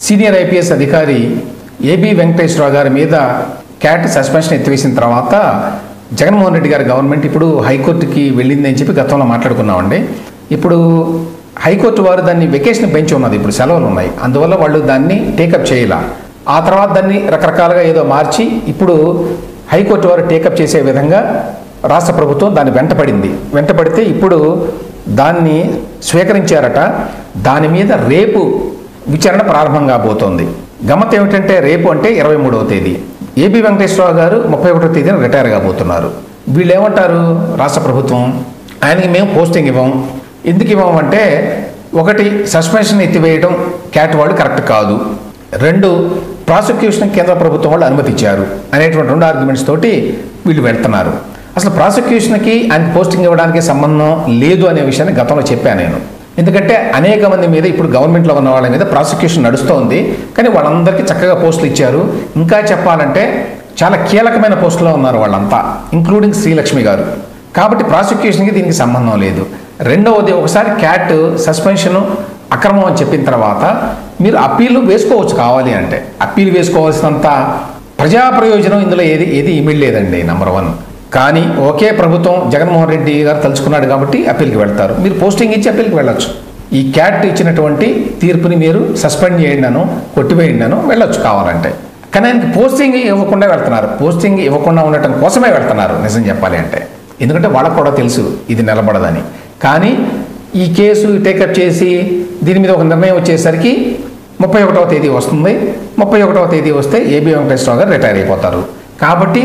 Senior IPS అధికారి AB Venkateswara Rao గారి మీద క్యాట్ సస్పెన్షన్ ఎత్తివేసిన తర్వాత జగన్మోహన్ రెడ్డి గారి గవర్నమెంట్ ఇప్పుడు హైకోర్టుకి వెళ్ళిందని చెప్పి గతంలో మాట్లాడుకున్నామండి. ఇప్పుడు హైకోర్టు వారు దాన్ని వెకేషన్ బెంచ్ ఉన్నది, ఇప్పుడు సెలవులు ఉన్నాయి, అందువల్ల వాళ్ళు దాన్ని టేకప్ చేయాల. ఆ తర్వాత దాన్ని రకరకాలుగా ఏదో మార్చి ఇప్పుడు హైకోర్టు వారు టేకప్ చేసే విధంగా రాష్ట్ర ప్రభుత్వం దాన్ని వెంటపడితే ఇప్పుడు దాన్ని స్వీకరించారట. దాని మీద రేపు విచారణ ప్రారంభం కాబోతోంది. గమ్మత్ ఏమిటంటే రేపు అంటే 23వ తేదీ ఏబి వెంకటేశ్వరరావు గారు 31వ తేదీన రిటైర్ కాబోతున్నారు. వీళ్ళు ఏమంటారు, రాష్ట్ర ప్రభుత్వం ఆయనకి మేము పోస్టింగ్ ఇవ్వం. ఎందుకు ఇవ్వమంటే, ఒకటి సస్పెన్షన్ ఎత్తివేయడం క్యాట్ వాళ్ళు కరెక్ట్ కాదు, రెండు ప్రాసిక్యూషన్ కేంద్ర ప్రభుత్వం వాళ్ళు అనుమతి ఇచ్చారు అనేటువంటి రెండు ఆర్గ్యుమెంట్స్ తోటి వీళ్ళు వెళ్తున్నారు. అసలు ప్రాసిక్యూషన్కి ఆయనకి పోస్టింగ్ ఇవ్వడానికి సంబంధం లేదు అనే విషయాన్ని గతంలో చెప్పాను నేను. ఎందుకంటే అనేక మంది మీద ఇప్పుడు గవర్నమెంట్లో ఉన్న వాళ్ళ మీద ప్రాసిక్యూషన్ నడుస్తోంది, కానీ వాళ్ళందరికీ చక్కగా పోస్టులు ఇచ్చారు. ఇంకా చెప్పాలంటే చాలా కీలకమైన పోస్టులో ఉన్నారు వాళ్ళంతా, ఇంక్లూడింగ్ శ్రీలక్ష్మి గారు. కాబట్టి ప్రాసిక్యూషన్కి దీనికి సంబంధం లేదు. రెండవది, ఒకసారి క్యాట్ సస్పెన్షన్ అక్రమం అని చెప్పిన తర్వాత మీరు అప్పీలు వేసుకోవచ్చు, కావాలి అంటే అప్పీలు వేసుకోవాల్సినంత ప్రజా ప్రయోజనం ఇందులో ఏది ఇమిడి లేదండి, నెంబర్ 1. కానీ ఒకే ప్రభుత్వం జగన్మోహన్ రెడ్డి గారు తలుచుకున్నాడు కాబట్టి అప్పీల్కి వెళ్తారు. మీరు పోస్టింగ్ ఇచ్చి అప్పీల్కి వెళ్ళొచ్చు. ఈ క్యాట్ ఇచ్చినటువంటి తీర్పుని మీరు సస్పెండ్ చేయండినో కొట్టివేయండినో వెళ్ళొచ్చు కావాలంటే. కానీ ఆయనకి పోస్టింగ్ ఇవ్వకుండా వెళ్తున్నారు, పోస్టింగ్ ఇవ్వకుండా ఉండటం కోసమే వెళ్తున్నారు నిజం చెప్పాలి అంటే. ఎందుకంటే వాళ్ళకు కూడా తెలుసు ఇది నిలబడదని. కానీ ఈ కేసు టేకప్ చేసి దీని మీద ఒక నిర్ణయం వచ్చేసరికి 31వ తేదీ వస్తుంది. 31వ తేదీ వస్తే ఏబి వెంకటేశ్వరరావు గారు రిటైర్ అయిపోతారు. కాబట్టి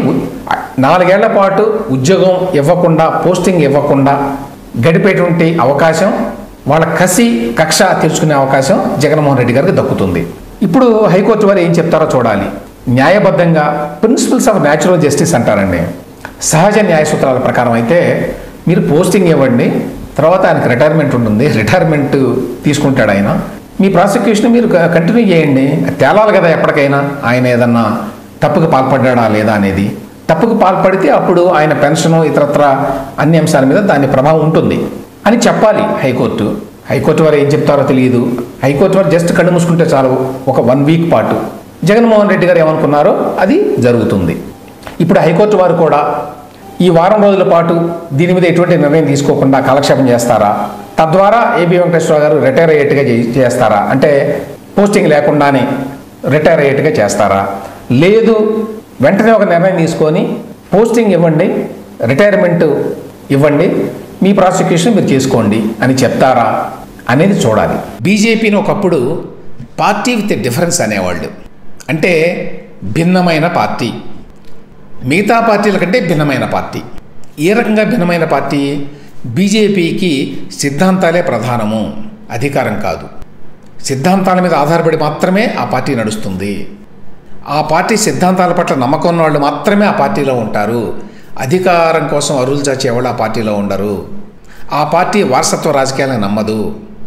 4 ఏళ్ల పాటు ఉద్యోగం ఇవ్వకుండా, పోస్టింగ్ ఇవ్వకుండా గడిపేటువంటి అవకాశం, వాళ్ళ కక్ష తీర్చుకునే అవకాశం జగన్మోహన్ రెడ్డి గారికి దక్కుతుంది. ఇప్పుడు హైకోర్టు వారు ఏం చెప్తారో చూడాలి. న్యాయబద్ధంగా ప్రిన్సిపల్స్ ఆఫ్ న్యాచురల్ జస్టిస్ అంటారండి. సహజ న్యాయ సూత్రాల ప్రకారం అయితే మీరు పోస్టింగ్ ఇవ్వండి, తర్వాత ఆయనకు రిటైర్మెంట్ ఉంటుంది, రిటైర్మెంట్ తీసుకుంటాడు ఆయన. మీ ప్రాసిక్యూషన్ మీరు కంటిన్యూ చేయండి, తేలాలి కదా ఎప్పటికైనా ఆయన ఏదన్నా తప్పుకు పాల్పడ్డా లేదా అనేది. తప్పుకు పాల్పడితే అప్పుడు ఆయన పెన్షన్ ఇతరత్ర అన్ని అంశాల మీద దాని ప్రభావం ఉంటుంది అని చెప్పాలి హైకోర్టు. హైకోర్టు వారు ఏం చెప్తారో తెలియదు. హైకోర్టు వారు జస్ట్ కళ్ళు మూసుకుంటే చాలు, ఒక 1 వీక్ పాటు జగన్మోహన్ రెడ్డి గారు ఏమనుకున్నారో అది జరుగుతుంది. ఇప్పుడు హైకోర్టు వారు కూడా ఈ వారం రోజుల పాటు దీని మీద ఎటువంటి నిర్ణయం తీసుకోకుండా కాలక్షేపం చేస్తారా, తద్వారా ఏబి వెంకటేశ్వరరావు గారు రిటైర్ అయ్యేట్టుగా చేస్తారా, అంటే పోస్టింగ్ లేకుండానే రిటైర్ అయ్యేట్టుగా చేస్తారా, లేదు వెంటనే ఒక నిర్ణయం తీసుకొని పోస్టింగ్ ఇవ్వండి, రిటైర్మెంట్ ఇవ్వండి, మీ ప్రాసిక్యూషన్ మీరు చేసుకోండి అని చెప్తారా అనేది చూడాలి. బీజేపీని ఒకప్పుడు పార్టీ విత్ డిఫరెన్స్ అనేవాళ్ళు, అంటే భిన్నమైన పార్టీ, మిగతా పార్టీల కంటే భిన్నమైన పార్టీ. ఏ రకంగా భిన్నమైన పార్టీ? బీజేపీకి సిద్ధాంతాలే ప్రధానము, అధికారం కాదు. సిద్ధాంతాల మీద ఆధారపడి మాత్రమే ఆ పార్టీ నడుస్తుంది. ఆ పార్టీ సిద్ధాంతాల పట్ల నమ్మకం ఉన్న వాళ్ళు మాత్రమే ఆ పార్టీలో ఉంటారు. అధికారం కోసం అరువులు చాచేవాళ్ళు ఆ పార్టీలో ఉండరు. ఆ పార్టీ వారసత్వ రాజకీయాలను నమ్మదు.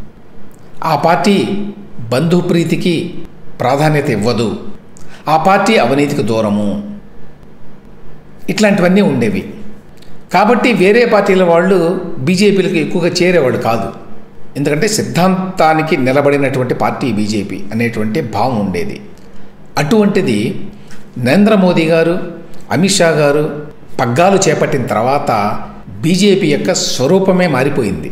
ఆ పార్టీ బంధుప్రీతికి ప్రాధాన్యత ఇవ్వదు. ఆ పార్టీ అవినీతికి దూరము. ఇట్లాంటివన్నీ ఉండేవి. కాబట్టి వేరే పార్టీల వాళ్ళు బీజేపీలకు ఎక్కువగా చేరేవాళ్ళు కాదు. ఎందుకంటే సిద్ధాంతానికి నిలబడినటువంటి పార్టీ బీజేపీ అనేటువంటి భావం ఉండేది. అటువంటిది నరేంద్ర మోదీ గారు, అమిత్ షా గారు పగ్గాలు చేపట్టిన తర్వాత బీజేపీ యొక్క స్వరూపమే మారిపోయింది.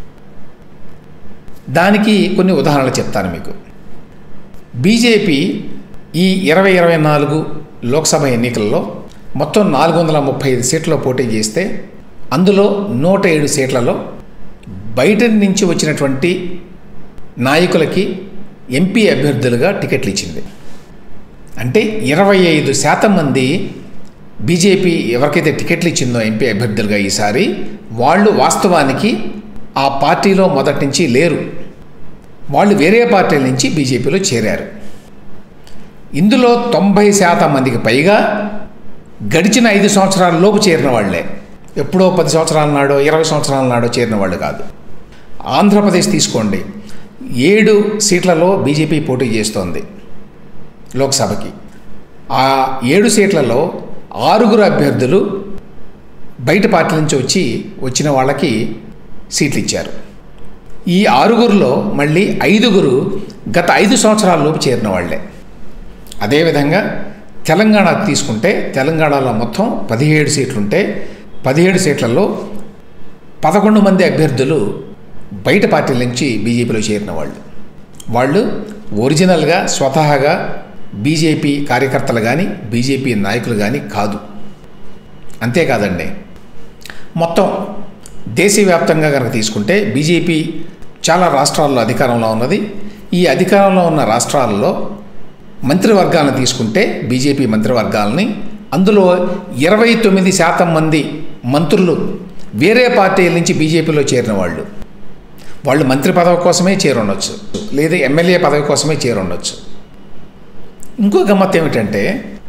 దానికి కొన్ని ఉదాహరణలు చెప్తాను మీకు. బీజేపీ ఈ 2024 లోక్సభ ఎన్నికల్లో మొత్తం 435 సీట్లలో పోటీ చేస్తే అందులో 107 సీట్లలో బయట నుంచి వచ్చినటువంటి నాయకులకి ఎంపీ అభ్యర్థులుగా టికెట్లు ఇచ్చింది. అంటే 25% మంది బీజేపీ ఎవరికైతే టికెట్లు ఇచ్చిందో ఎంపీ అభ్యర్థులుగా ఈసారి, వాళ్ళు వాస్తవానికి ఆ పార్టీలో మొదటి నుంచి లేరు. వాళ్ళు వేరే పార్టీల నుంచి బీజేపీలో చేరారు. ఇందులో 90% మందికి పైగా గడిచిన 5 సంవత్సరాల లోపు చేరిన వాళ్లే. ఎప్పుడో 10 సంవత్సరాల నాడో 20 సంవత్సరాల నాడో చేరిన వాళ్ళు కాదు. ఆంధ్రప్రదేశ్ తీసుకోండి, 7 సీట్లలో బీజేపీ పోటీ చేస్తోంది లోక్సభకి. ఆ 7 సీట్లలో 6 అభ్యర్థులు బయట పార్టీ నుంచి వచ్చిన వాళ్ళకి సీట్లు ఇచ్చారు. ఈ 6లో మళ్ళీ 5 గత 5 సంవత్సరాలలోపు చేరిన వాళ్లే. అదేవిధంగా తెలంగాణ తీసుకుంటే తెలంగాణలో మొత్తం 17 సీట్లుంటే 17 సీట్లలో 11 మంది అభ్యర్థులు బయట పార్టీల నుంచి బీజేపీలో చేరిన వాళ్ళు ఒరిజినల్గా స్వతహాగా బీజేపీ కార్యకర్తలు కానీ బీజేపీ నాయకులు కానీ కాదు. అంతేకాదండి, మొత్తం దేశవ్యాప్తంగా కనుక తీసుకుంటే బీజేపీ చాలా రాష్ట్రాల్లో అధికారంలో ఉన్నది. ఈ అధికారంలో ఉన్న రాష్ట్రాల్లో మంత్రివర్గాలను తీసుకుంటే బీజేపీ మంత్రివర్గాలని, అందులో 29% మంది మంత్రులు వేరే పార్టీల నుంచి బీజేపీలో చేరిన వాళ్ళు మంత్రి పదవి కోసమే చేరుండొచ్చు, లేదా ఎమ్మెల్యే పదవి కోసమే చేరుండొచ్చు. ఇంకో గమ్మత్తు ఏమిటంటే,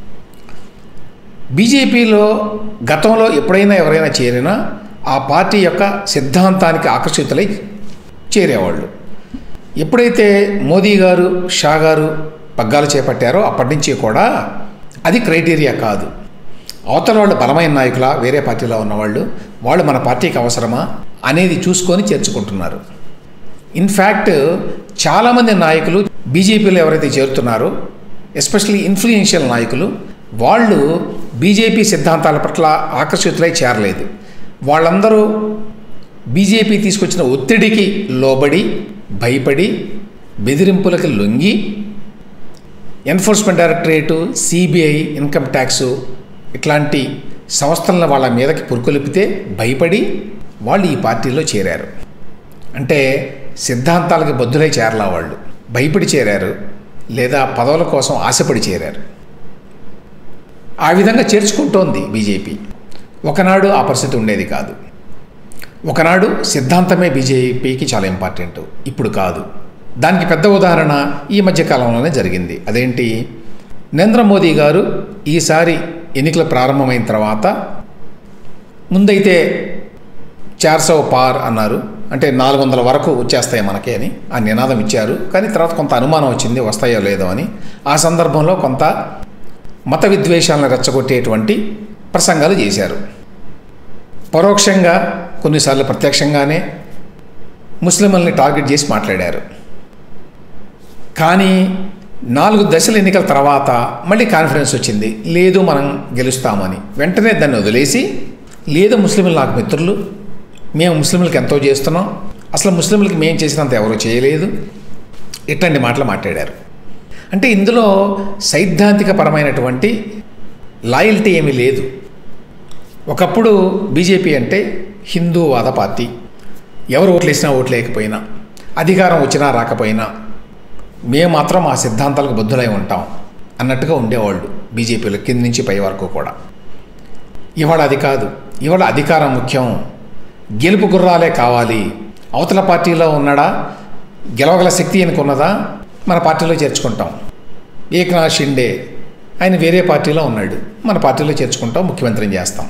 బీజేపీలో గతంలో ఎప్పుడైనా ఎవరైనా చేరినా ఆ పార్టీ యొక్క సిద్ధాంతానికి ఆకర్షితులై చేరేవాళ్ళు. ఎప్పుడైతే మోదీ గారు, షా గారు పగ్గాలు చేపట్టారో అప్పటి నుంచి కూడా అది క్రైటీరియా కాదు. అవతల వాళ్ళు బలమైన నాయకుల, వేరే పార్టీలో ఉన్నవాళ్ళు, వాళ్ళు మన పార్టీకి అవసరమా అనేది చూసుకొని చేర్చుకుంటున్నారు. ఇన్ఫ్యాక్ట్ చాలామంది నాయకులు బీజేపీలో ఎవరైతే చేరుతున్నారో, ఎస్పెషల్లీ ఇన్ఫ్లుయెన్షియల్ నాయకులు, వాళ్ళు బీజేపీ సిద్ధాంతాల పట్ల ఆకర్షితులై చేరలేదు. వాళ్ళందరూ బీజేపీ తీసుకొచ్చిన ఒత్తిడికి లోబడి, భయపడి, బెదిరింపులకు లొంగి enforcement directorate, CBI, income tax ఇట్లాంటి సంస్థలను వాళ్ళ మీదకి పురుకొలిపితే భయపడి వాళ్ళు ఈ పార్టీలో చేరారు. అంటే సిద్ధాంతాలకి బద్దులై చేరలా, వాళ్ళు భయపడి చేరారు, లేదా పదవుల కోసం ఆశపడి చేరారు. ఆ విధంగా చేర్చుకుంటోంది బీజేపీ. ఒకనాడు ఆ పరిస్థితి ఉండేది కాదు. ఒకనాడు సిద్ధాంతమే బీజేపీకి చాలా ఇంపార్టెంట్, ఇప్పుడు కాదు. దానికి పెద్ద ఉదాహరణ ఈ మధ్యకాలంలోనే జరిగింది. అదేంటి, నరేంద్ర మోదీ గారు ఈసారి ఎన్నికలు ప్రారంభమైన తర్వాత ముందైతే 400 పార్ అన్నారు, అంటే 400 వరకు వచ్చేస్తాయి మనకే అని ఆ నినాదం ఇచ్చారు. కానీ తర్వాత కొంత అనుమానం వచ్చింది వస్తాయో లేదో అని. ఆ సందర్భంలో కొంత మత విద్వేషాలను రెచ్చగొట్టేటువంటి ప్రసంగాలు చేశారు. పరోక్షంగా, కొన్నిసార్లు ప్రత్యక్షంగానే ముస్లింలని టార్గెట్ చేసి మాట్లాడారు. కానీ 4 దశల ఎన్నికల తర్వాత మళ్ళీ కాన్ఫిడెన్స్ వచ్చింది, లేదు మనం గెలుస్తామని. వెంటనే దాన్ని వదిలేసి, లేదు ముస్లింలు నాకు మిత్రులు, మేము ముస్లింలకు ఎంతో చేస్తున్నాం, అసలు ముస్లింలకి మేము చేసినంత ఎవరూ చేయలేదు, ఇట్లాంటి మాటలు మాట్లాడారు. అంటే ఇందులో సైద్ధాంతిక పరమైనటువంటి లాయల్టీ ఏమీ లేదు. ఒకప్పుడు బీజేపీ అంటే హిందూవాద పార్టీ, ఎవరు ఓట్లు వేసినా ఓట్లు లేకపోయినా, అధికారం వచ్చినా రాకపోయినా మేము మాత్రం ఆ సిద్ధాంతాలకు బద్దులై ఉంటాం అన్నట్టుగా ఉండేవాళ్ళు బీజేపీలో కింద నుంచి పై వరకు కూడా. ఇవాళ అది కాదు. ఇవాళ అధికారం ముఖ్యం, గెలుపు గుర్రాలే కావాలి. అవతల పార్టీలో ఉన్నాడా, గెలవగల శక్తి ఎన్నుకున్నదా, మన పార్టీలో చేర్చుకుంటాం. ఏక్నాథ్ షిండే ఆయన వేరే పార్టీలో ఉన్నాడు, మన పార్టీలో చేర్చుకుంటాం, ముఖ్యమంత్రిని చేస్తాం.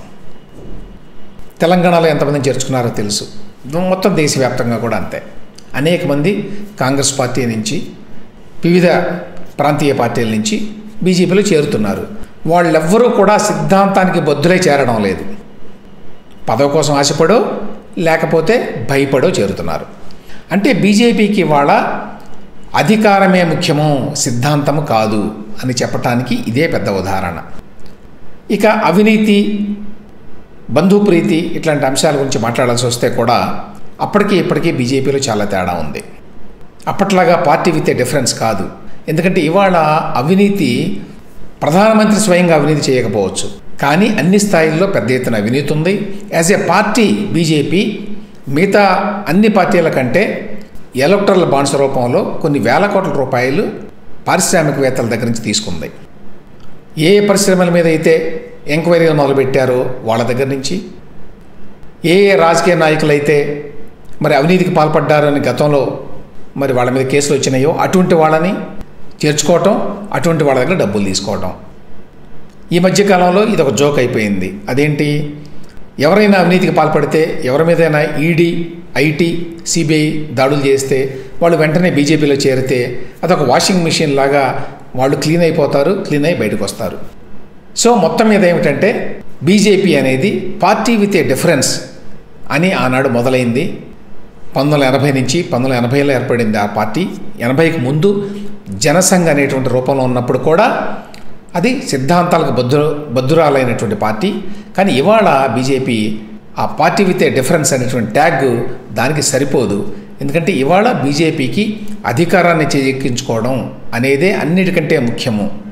తెలంగాణలో ఎంతమందిని చేర్చుకున్నారో తెలుసు. మొత్తం దేశవ్యాప్తంగా కూడా అంతే. అనేక మంది కాంగ్రెస్ పార్టీ నుంచి, వివిధ ప్రాంతీయ పార్టీల నుంచి బీజేపీలో చేరుతున్నారు. వాళ్ళెవ్వరూ కూడా సిద్ధాంతానికి బద్దులై చేరడం లేదు. పదవి కోసం ఆశపడో లేకపోతే భయపడో చేరుతున్నారు. అంటే బీజేపీకి వాళ్ళ అధికారమే ముఖ్యము, సిద్ధాంతము కాదు అని చెప్పటానికి ఇదే పెద్ద ఉదాహరణ. ఇక అవినీతి, బంధుప్రీతి ఇట్లాంటి అంశాల గురించి మాట్లాడాల్సి వస్తే కూడా అప్పటికి ఇప్పటికీ బీజేపీలో చాలా తేడా ఉంది. అప్పట్లాగా పార్టీ విత్ ఏ డిఫరెన్స్ కాదు. ఎందుకంటే ఇవాళ అవినీతి, ప్రధానమంత్రి స్వయంగా అవినీతి చేయకపోవచ్చు, కానీ అన్ని స్థాయిల్లో పెద్ద ఎత్తున అవినీతి ఉంది. యాజ్ ఏ పార్టీ బీజేపీ మిగతా అన్ని పార్టీల కంటే ఎలక్టరల్ బాండ్స్ రూపంలో కొన్ని వేల కోట్ల రూపాయలు పారిశ్రామికవేత్తల దగ్గర నుంచి తీసుకుంది. ఏ పరిశ్రమల మీద అయితే ఎంక్వైరీలు మొదలుపెట్టారో వాళ్ళ దగ్గర నుంచి, ఏ రాజకీయ నాయకులైతే మరి అవినీతికి పాల్పడ్డారని గతంలో మరి వాళ్ళ మీద కేసులు వచ్చినాయో అటువంటి వాళ్ళని చేర్చుకోవటం, అటువంటి వాళ్ళ దగ్గర డబ్బులు తీసుకోవటం. ఈ మధ్యకాలంలో ఇది ఒక జోక్ అయిపోయింది. అదేంటి, ఎవరైనా అవినీతికి పాల్పడితే, ఎవరి మీదైనా ఈడీ, ఐటీ, సిబిఐ దాడులు చేస్తే వాళ్ళు వెంటనే బీజేపీలో చేరితే అదొక వాషింగ్ మిషన్ లాగా వాళ్ళు క్లీన్ అయిపోతారు, క్లీన్ అయి బయటకు వస్తారు. సో మొత్తం మీద ఏమిటంటే బీజేపీ అనేది పార్టీ విత్ ఏ డిఫరెన్స్ అని ఆనాడు మొదలైంది. 1980 నుంచి 1980లో ఏర్పడింది ఆ పార్టీ. 80కి ముందు జనసంఘ్ అనేటువంటి రూపంలో ఉన్నప్పుడు కూడా అది సిద్ధాంతాలకు బద్దురాలైనటువంటి పార్టీ. కానీ ఇవాళ బీజేపీ ఆ పార్టీ విత్ ఏ డిఫరెన్స్ అనేటువంటి ట్యాగ్ దానికి సరిపోదు. ఎందుకంటే ఇవాళ బీజేపీకి అధికారాన్ని చేజిక్కించుకోవడం అనేదే అన్నిటికంటే ముఖ్యము.